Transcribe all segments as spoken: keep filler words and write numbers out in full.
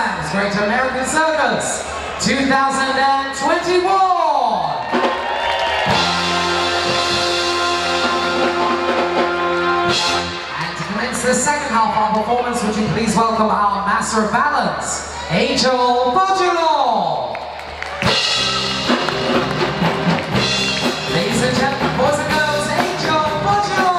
SummerSlam's Great American Circus two thousand twenty-one. And to commence the second half of our performance, would you please welcome our Master of Balance, Angel Bojolo. Ladies and gentlemen, boys and girls, Angel Bojolo.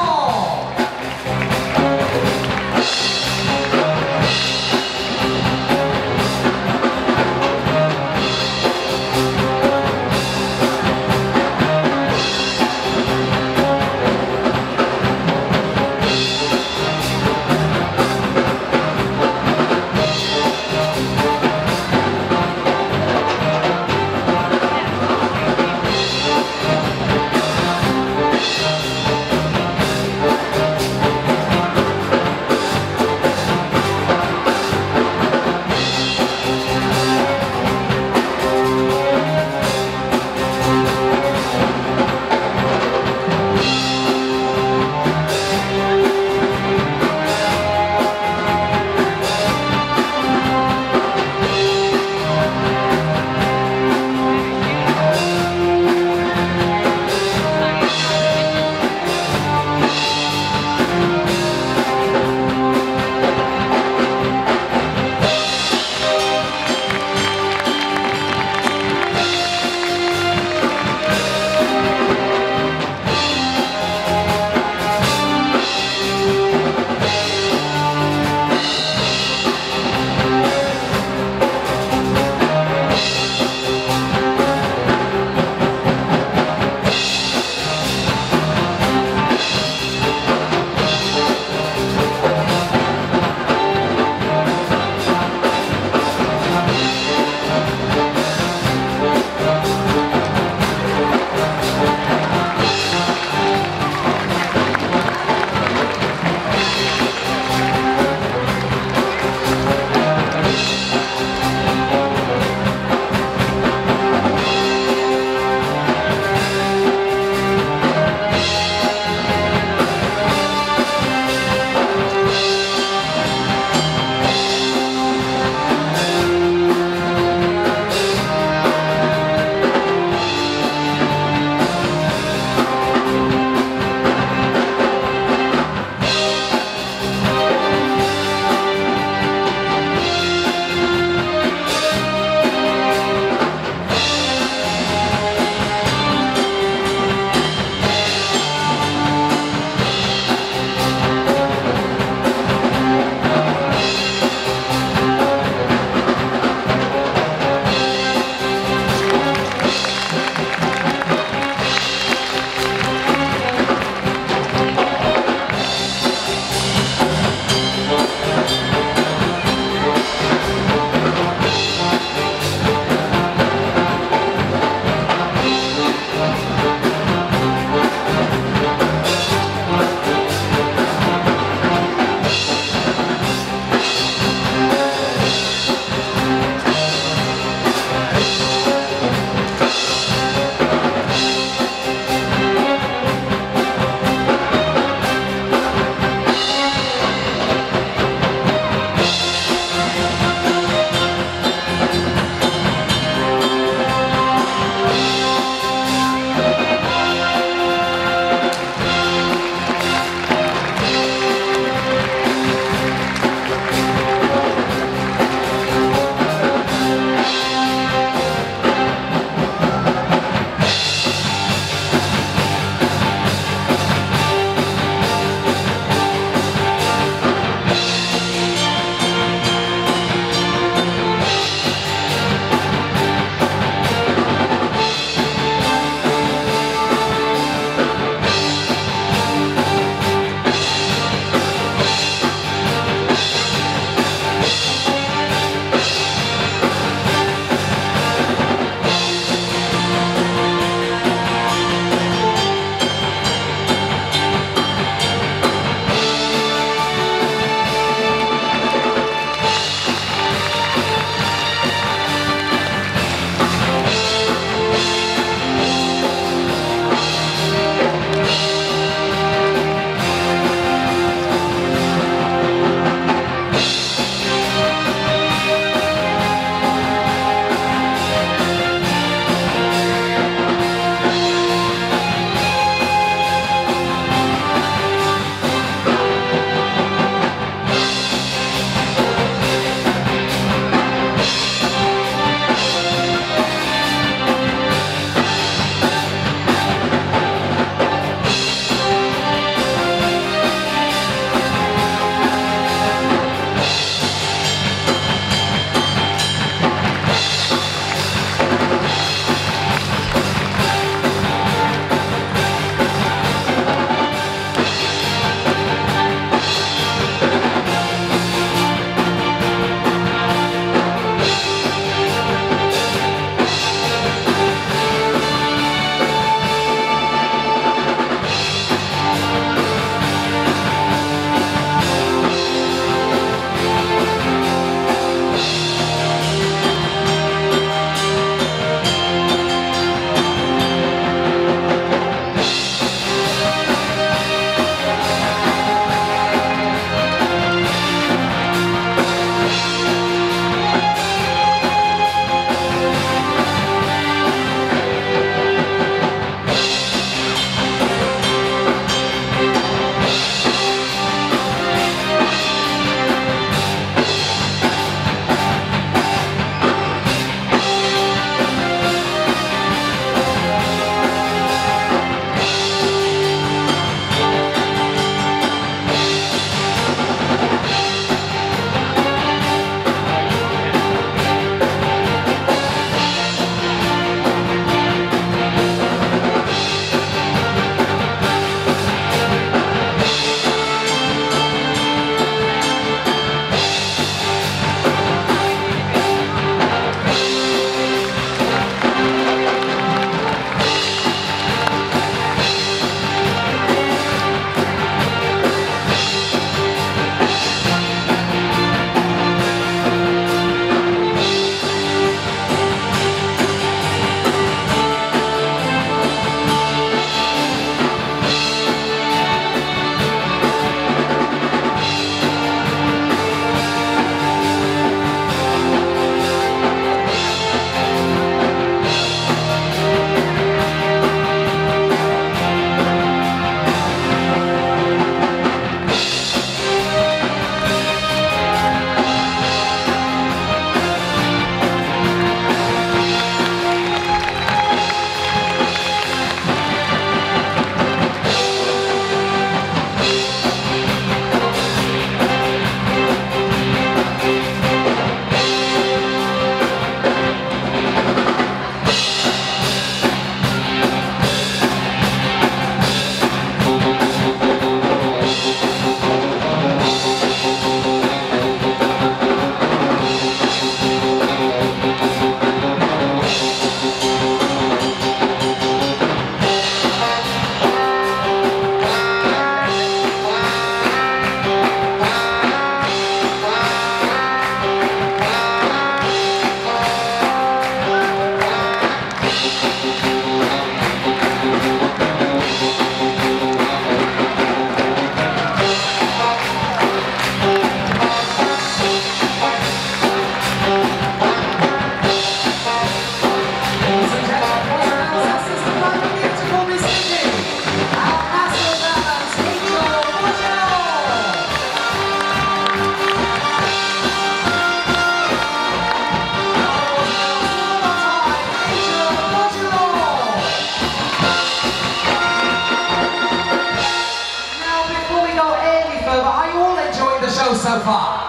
so far?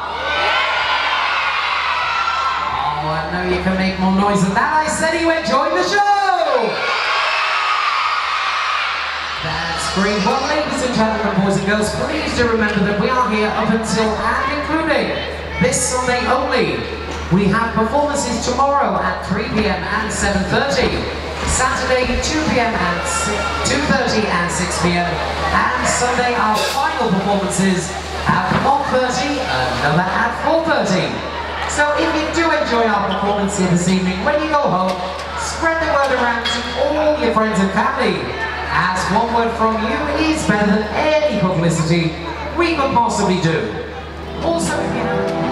Oh, I know you can make more noise than that. I said you enjoyed the show! That's great. Well, ladies and gentlemen, boys and girls, please do remember that we are here up until and including this Sunday only. We have performances tomorrow at three p m and seven thirty. Saturday, two p m and two thirty and six p m And Sunday, our final performances at one thirty, another at four thirty. So if you do enjoy our performance here this evening, when you go home, spread the word around to all your friends and family, as one word from you is better than any publicity we could possibly do. Also, if you have...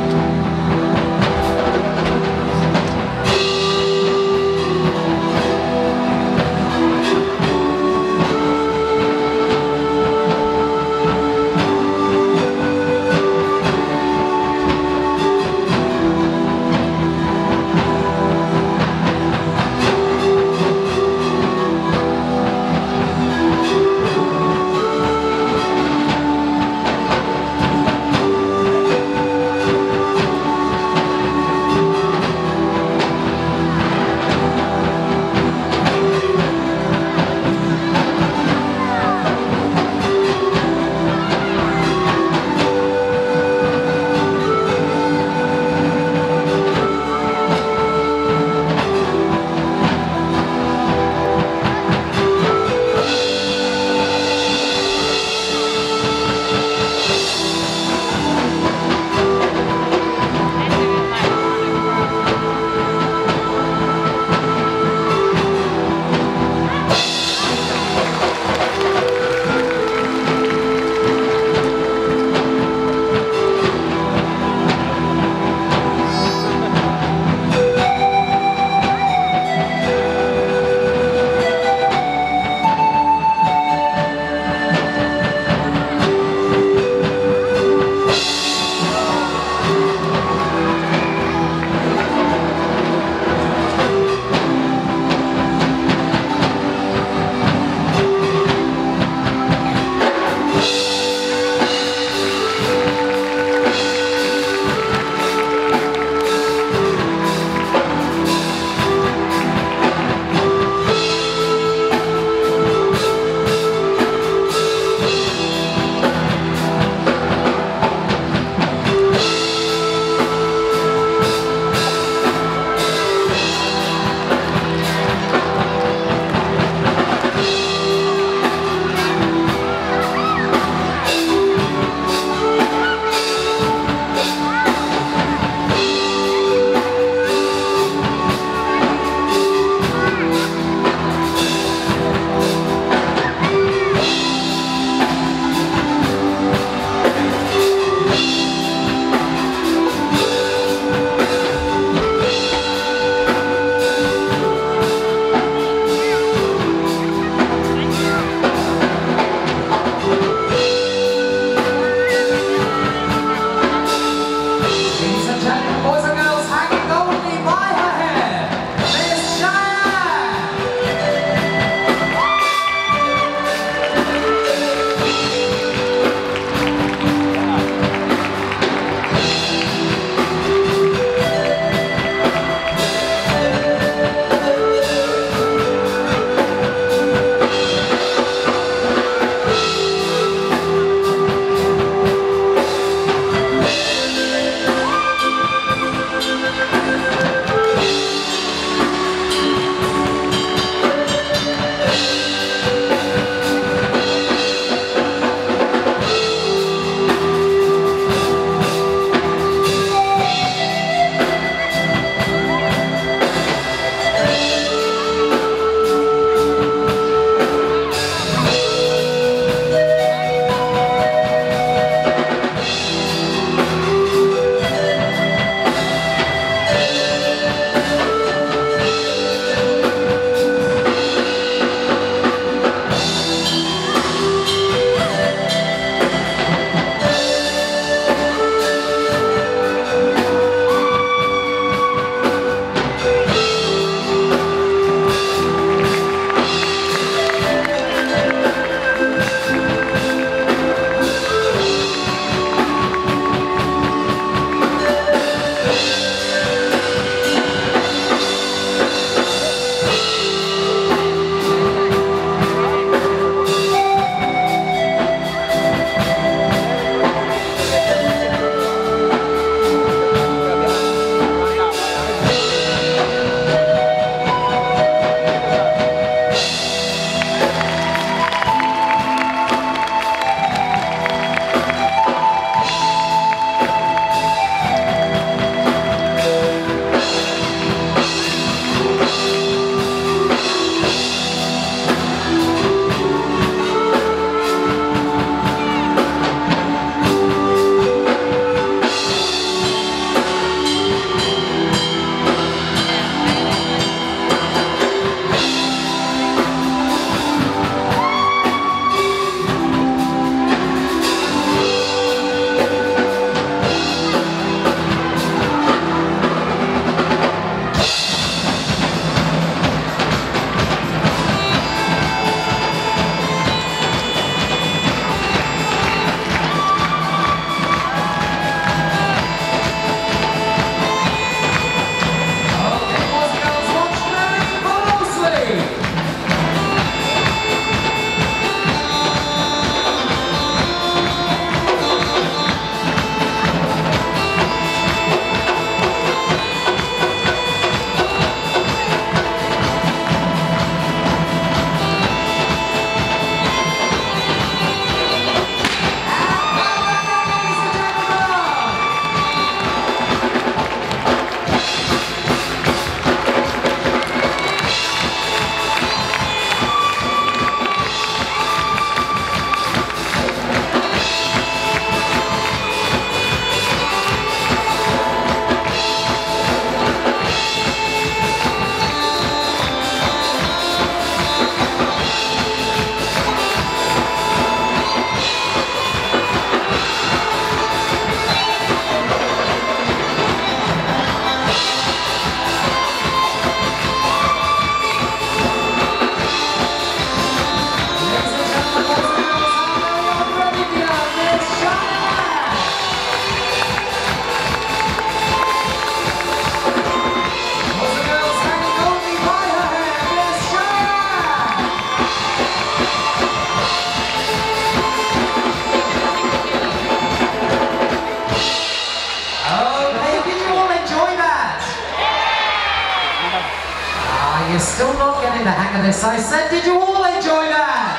getting the hang of this, I said. Did you all enjoy that?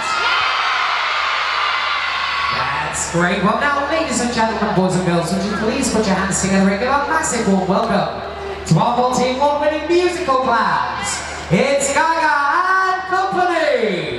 That's great. Well now, ladies and gentlemen, boys and girls, would you please put your hands together and give a massive warm welcome to our multi-award-winning musical clowns. It's Gaga and Company!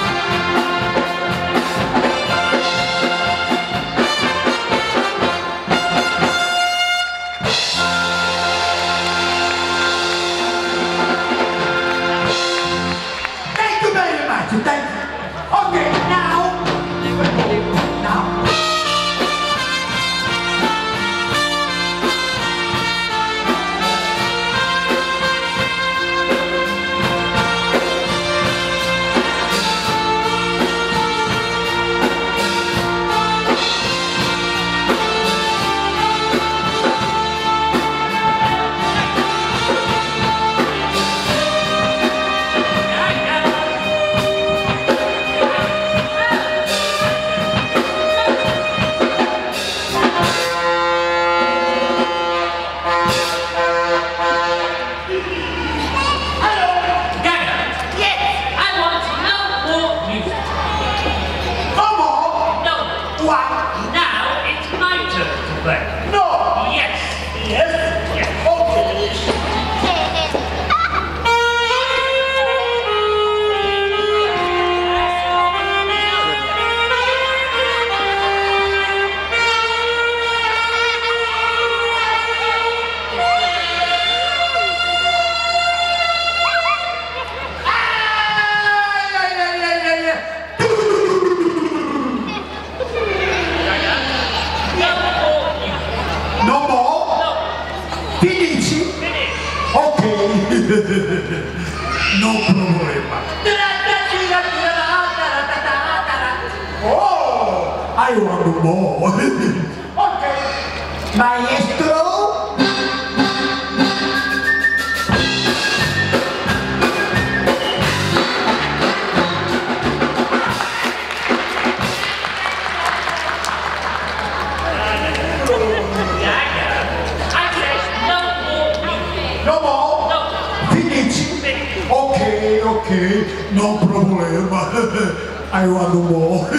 No problema. Oh, I want more. Okay. Maestro. Okay, no problema. I want more.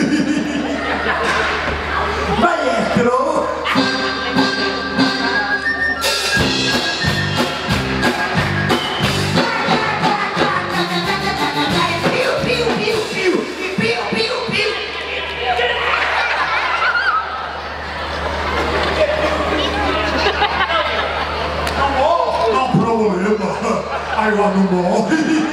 Maestro. No problema. I want more.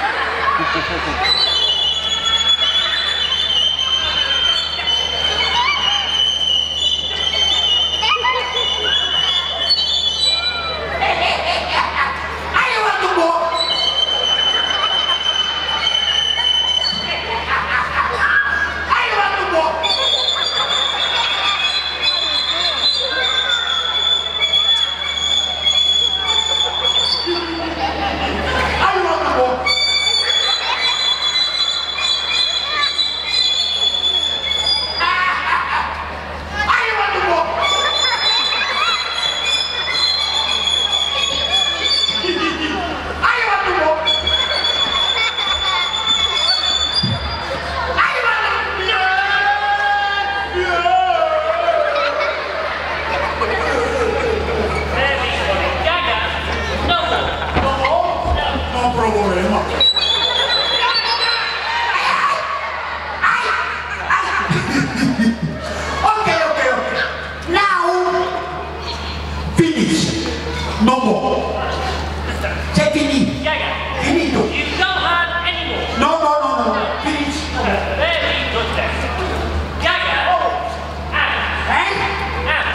No more. C'est fini. Gaga. Finito. You don't have any more. No, no, no, no. Finish. Very good then. Gaga. Oh. Out. Eh? Out.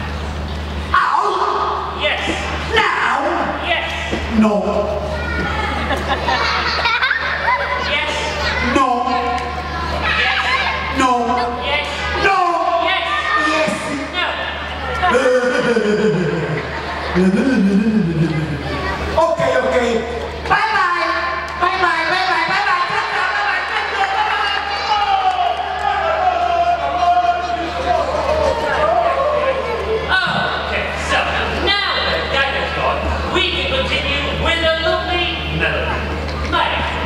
Out? Yes. Now? Yes. No. Yes. No. Yes. No. Yes. No. Yes. Yes. No. Okay, okay. Bye bye. Bye bye. Bye bye. Bye bye. Okay, so now that Gaga's gone, we can continue with a lovely melody. Mike.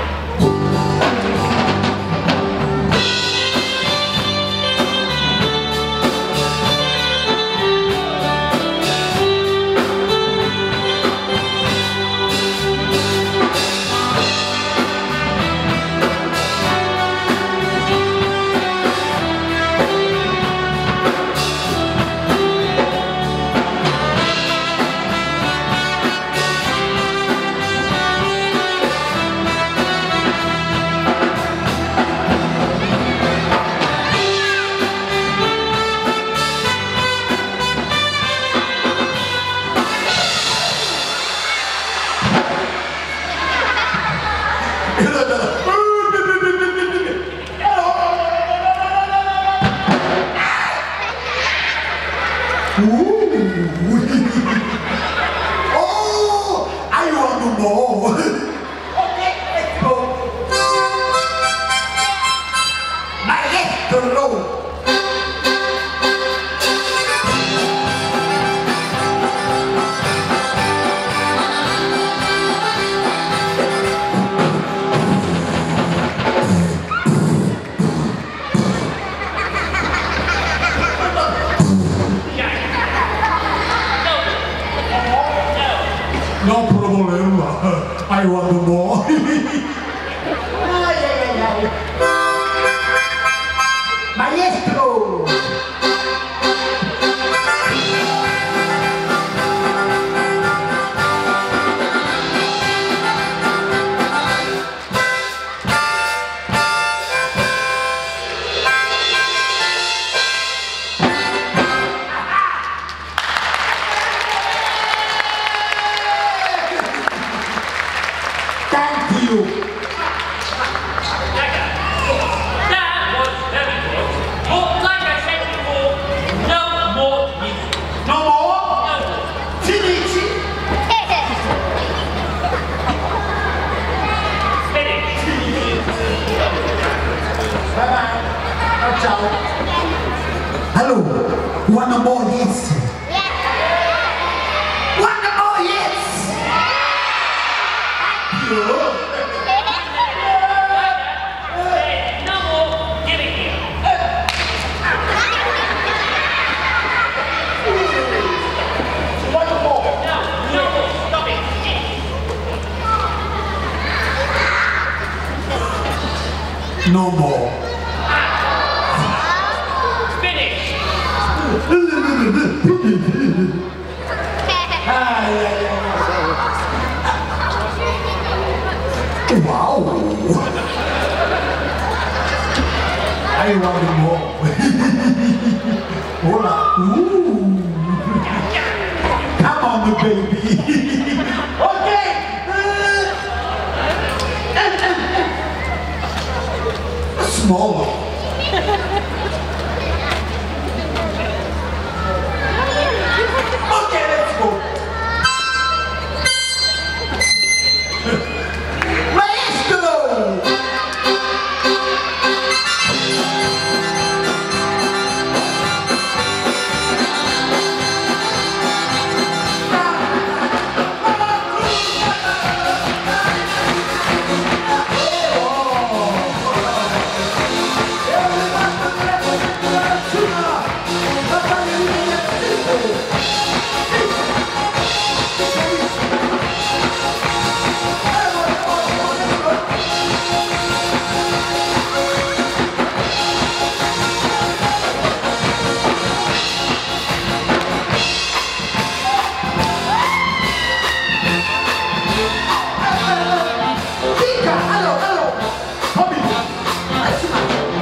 Maestro! No problema, I want more. Ay, ay, ay, ay. Maestro! Thank you. That was very good. But like I said before, no more music. No more? No more. Finici? Finish. Bye bye. Oh, ciao. Hello. One more yes. One more yes. Thank you. Hey, no more giving here. One more. No, no more. Stop it. No more. Finish. Ay, ay, ay. Wow. I want more. Hola. Ooh. Come on, baby. Okay. Smaller. Okay, let's go. Maestro! Fica, alô, alô. Robin, vai se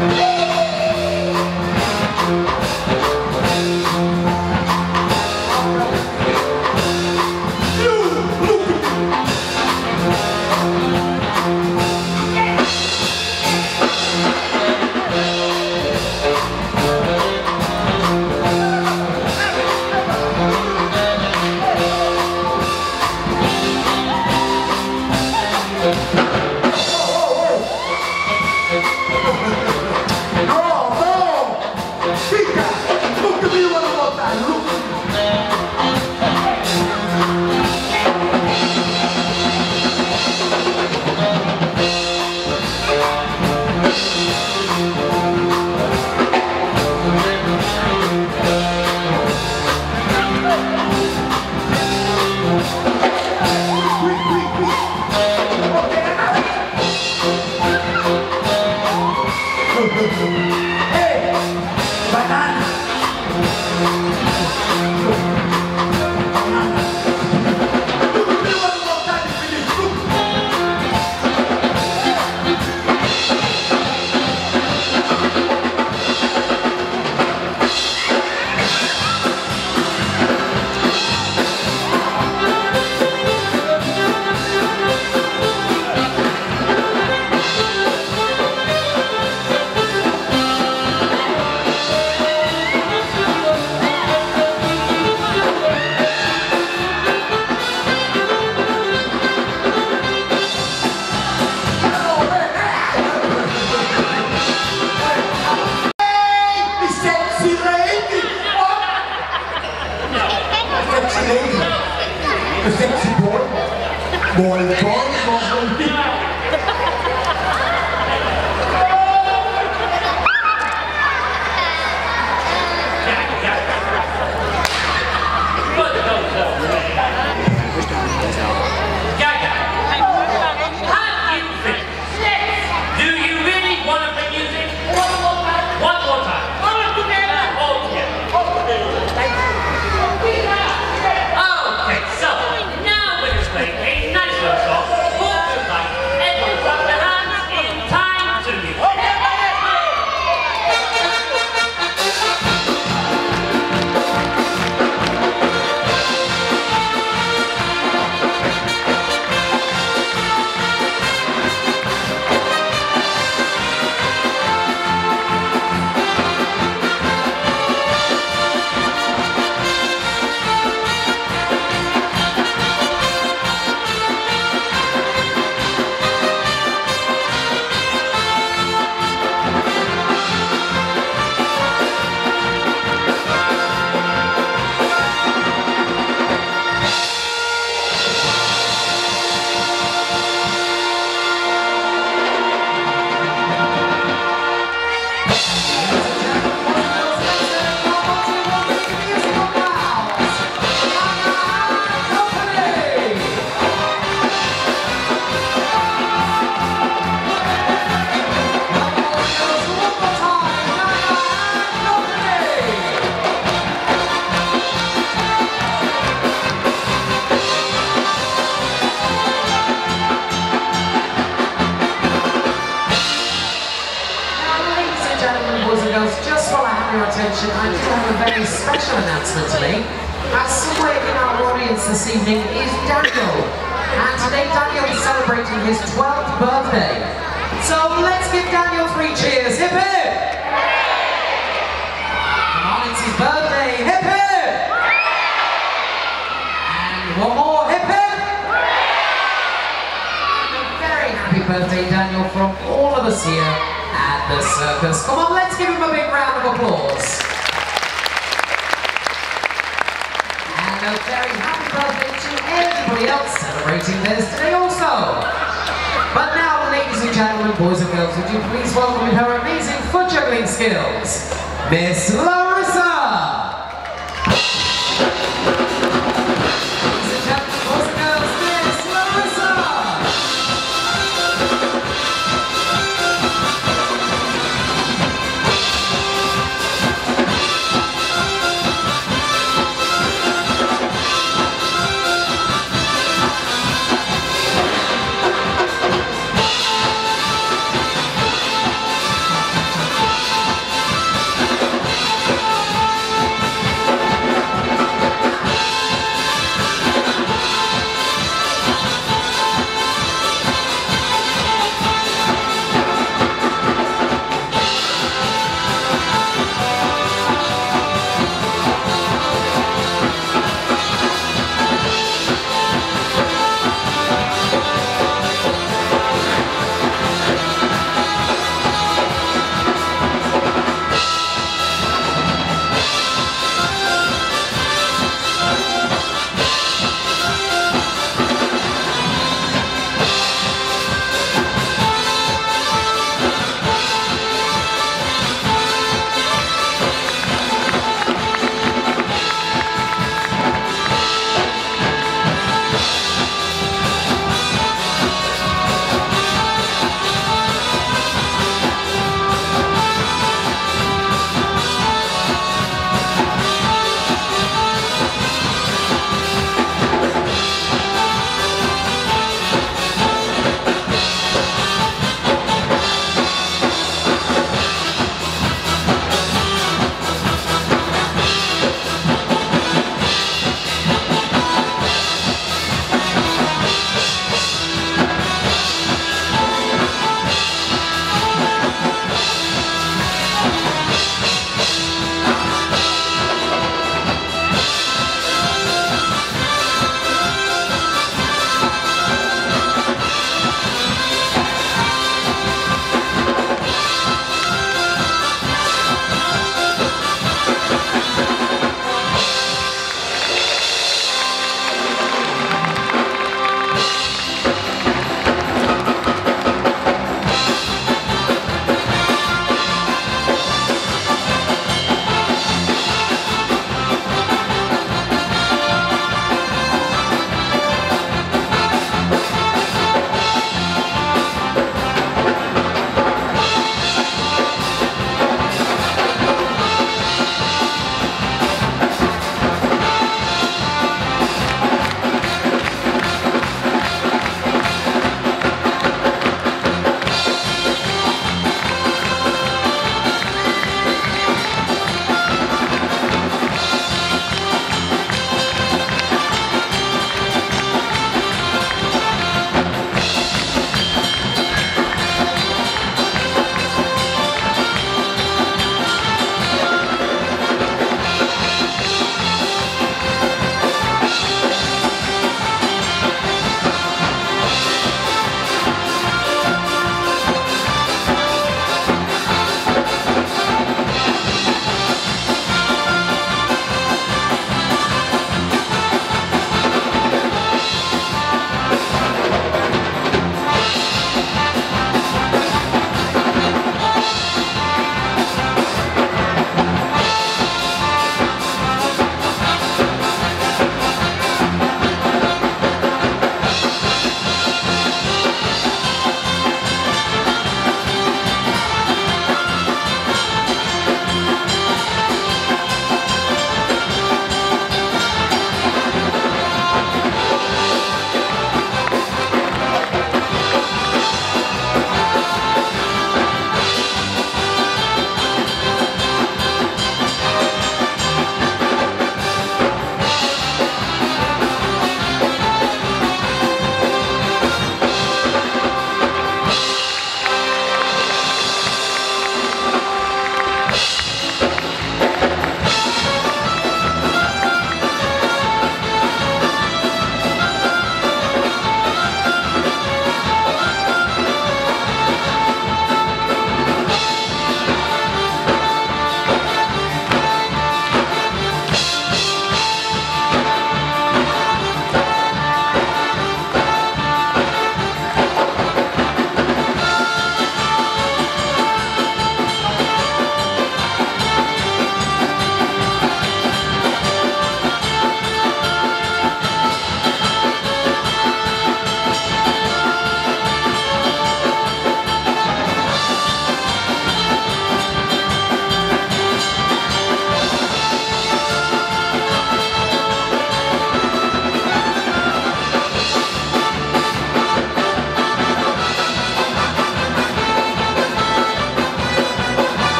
No, no! Fica! Look at me one more time, look! Quick, quick, quick! Okay, hey! Banana! Banana! Look at me one more time, finish, look! and gentlemen, boys and girls, just while I have your attention, I do have a very special announcement to make. As somewhere in our audience this evening is Daniel. And today Daniel is celebrating his twelfth birthday. So let's give Daniel three cheers. Hip hip! Come on, it's his birthday. Hip hip! And one more. Hip hip! And a very happy birthday, Daniel, from all of us here at the circus. Come on, let's give him a big round of applause. And a very happy birthday to everybody else celebrating theirs today also. But now, ladies and gentlemen, boys and girls, would you please welcome with her amazing foot juggling skills, Miss Larissa! Ladies and gentlemen, boys and girls, Miss Larissa!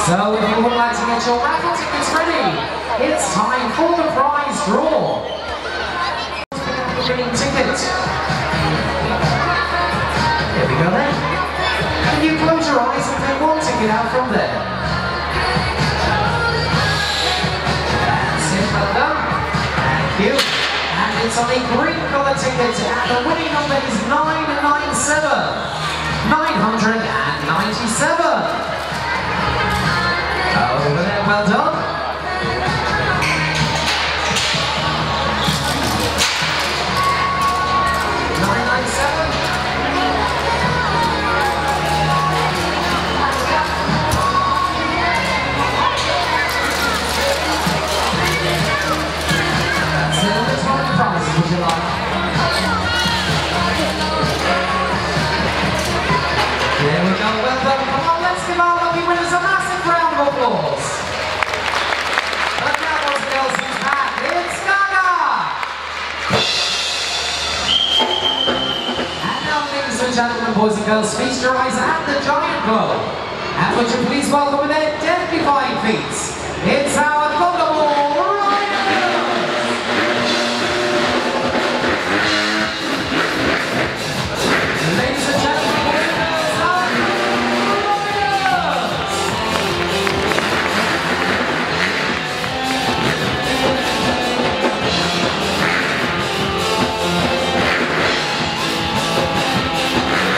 So if you would like to get your raffle tickets ready, it's time for the prize draw. Winning ticket. There we go then. Can you close your eyes and pick one ticket out from there? That's it, well done. Thank you. And it's on a green colour ticket, and the winning number is nine nine seven. nine hundred ninety-seven. Over there, well done. nine nine seven. That's it, there's one prizes, would you like? There we go, well done. Come on, let's give our lucky winners a massive round of applause. But now, boys and girls, who's back? It's Gaga! And now, ladies and gentlemen, boys and girls, feast your eyes at the giant globe. And would you please welcome with their deadly flying feats, it's our Thunderball Riders! Ladies and gentlemen, boys and girls, our Riders!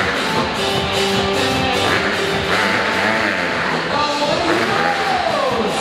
And away he goes!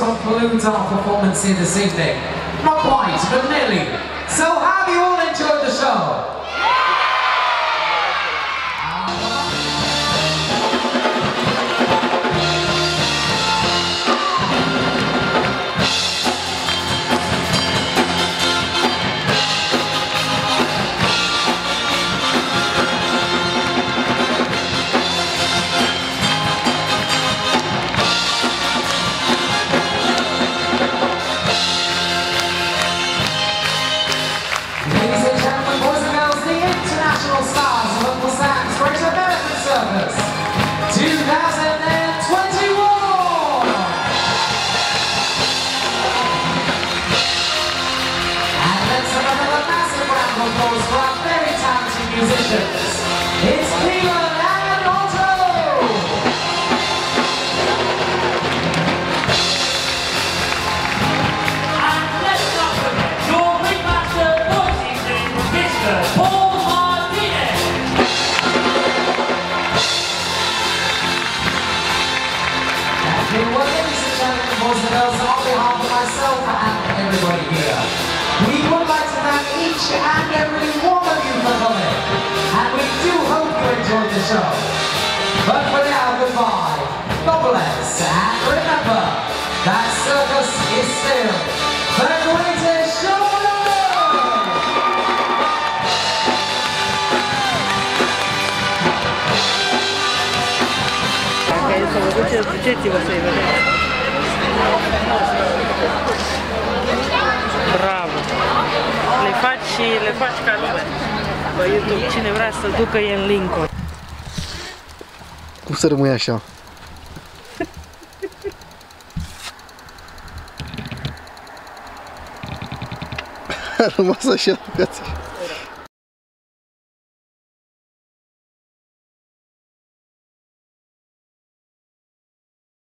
sort of balloons our performance here this evening. Not quite, but nearly. So have you all enjoyed the show? It's Keelan and Otto! And let's not forget your ringmaster voice evening, Mister Paul Martinez. Thank you. Well, ladies and gentlemen, boys and girls, on behalf of myself and everybody here, we would like to thank each and every one of you for coming. And we do hope you enjoyed the show. But for now, goodbye. God bless. And remember, that circus is still the greatest show on earth! Bravo! Le facci, le facci ca lumea. Pe YouTube, cine vrea să ducă e în Lincoln. Cum să rămâi așa? A rămas așa, uitați-și.